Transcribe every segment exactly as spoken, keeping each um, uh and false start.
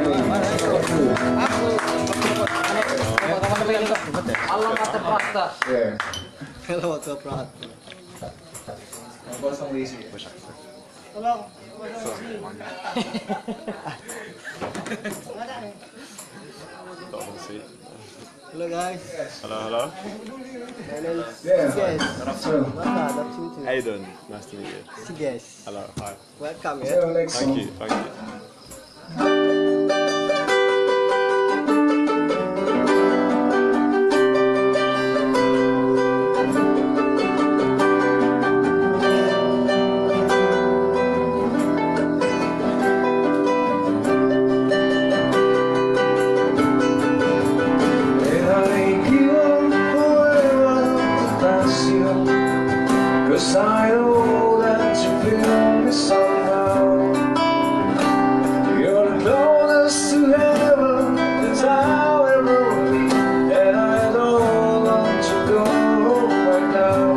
Alam at prasta. Yeah. Hello to prat. Kosong lazy. Hello. Hello guys. Hello, hello. My name is Yeah. Singgah. So, Mata, that's you too. How you doing? Nice to meet you. Singgah. Hello, hi. Welcome, see yeah. you next Thank song. you, thank you. Cause I know that you feel me somehow. You're the closest to heaven that I'll ever be, and I don't want to go right now.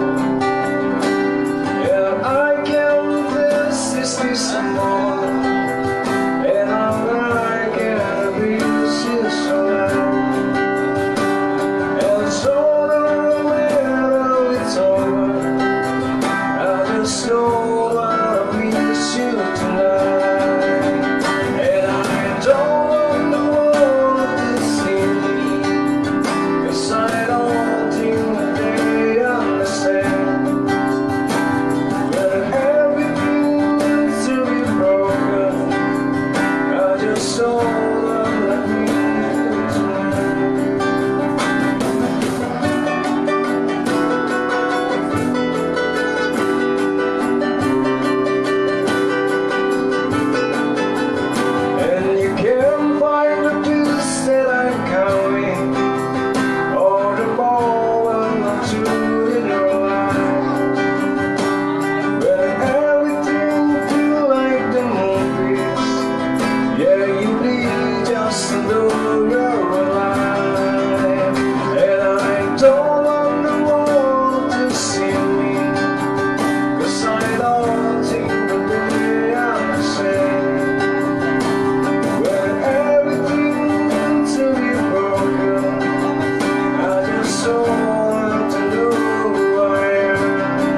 Yeah, I can't resist this more, and I'm like I miss you so loud. And so no matter it's over, I just know I miss you tonight. And I don't want the world to see me, 'cause I don't think that they understand. When everything needs to be broken, I just know I miss you tonight. And you can't find the peace that I'm counting, or the moment I'm in your life. When everything feels like the movies, yeah, you need just to know you're alive. And I don't want the world to see me, 'cause I don't think that they understand. When everything needs to be broken, I just want to know who I am.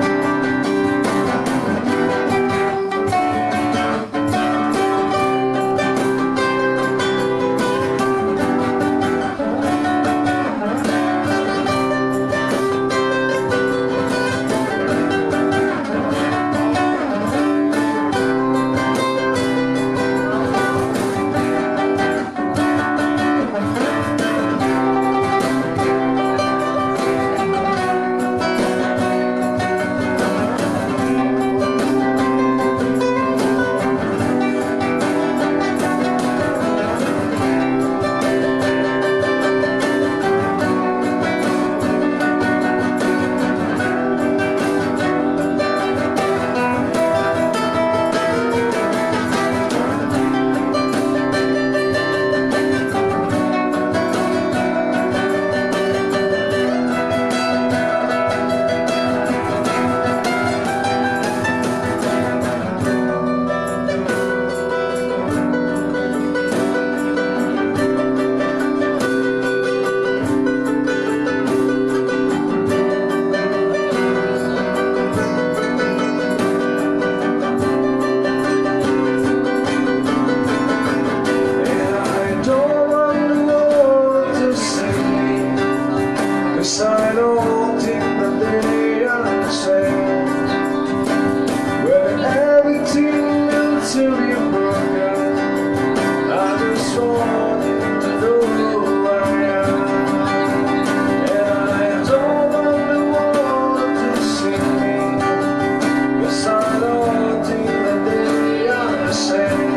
And I don't want the world to see me, 'cause I don't think that they understand. When everything needs to be broken, I just want you to know who I am. And I don't want the world to see me, 'cause I don't think that they understand.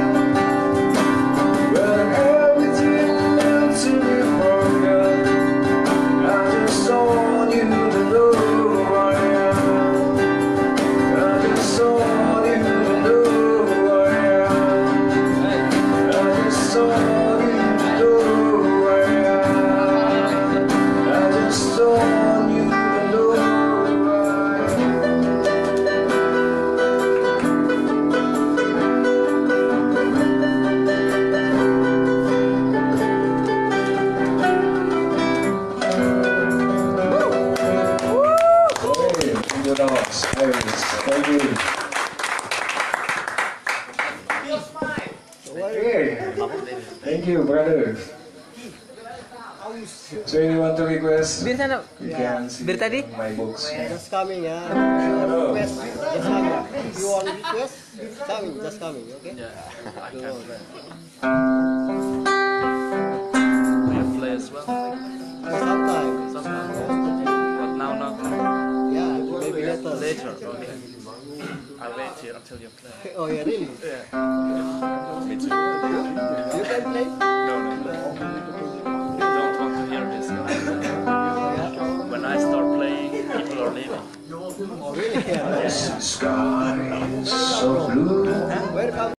When everything needs to be broken, I just want you to know who I am. I just want you to know who I am. I just want you Thank you, brother. So you want to request? Bir sana. You can see Bir tadi? my books. Just coming ya. Request, just coming. If you want request, coming, just coming, okay? You play as well? Sometimes. Sometimes. But now not. Yeah, maybe later. Later, okay. I'll wait here until you play. Oh yeah, really? Yeah. Me too. You can play? No, no, no. Don't want to hear this. When I start playing, people are leaving. Oh really? Yeah. The sky is so blue. Welcome.